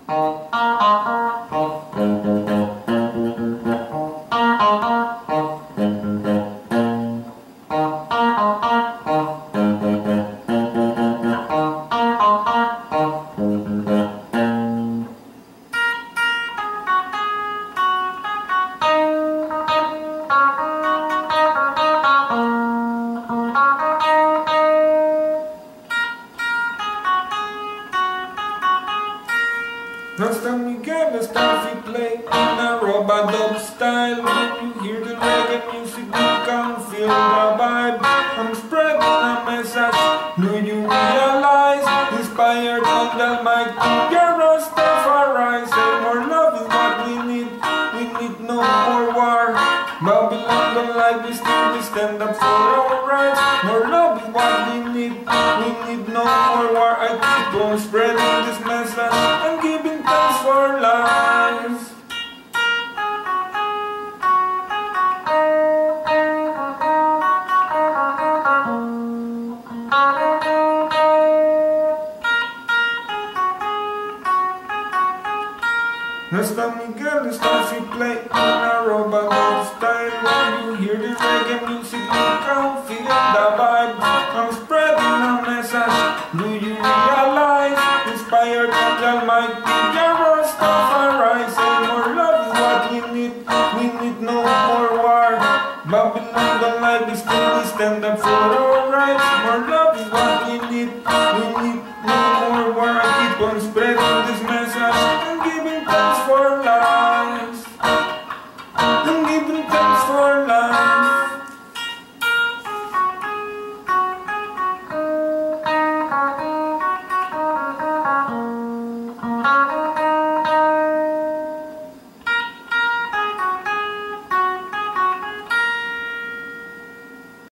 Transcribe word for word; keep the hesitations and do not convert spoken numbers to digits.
Rasta Miguel, the stuff we play in a robot dub style. When you hear the reggae music, you can feel the vibe. I'm spreading a message, do you realize? Inspired on the mic, you're RastafarI. Say more love is what we need, we need no more war. Babylon don't like we still, we stand up for our rights. More love is what we need, we need no more war. I keep on spreading this message and giving thanks for life. Rasta Miguel, the stuff we play in a robot style. When you hear the reggae music, you can feel the vibe. I'm spreading a message, do you realize? Inspired by the Almighty, you're RastafarI. Say more love is what we need, we need no more war. Babylon don't like this, still we stand up for our rights. More love is what we need, we need no more war. I keep on spreading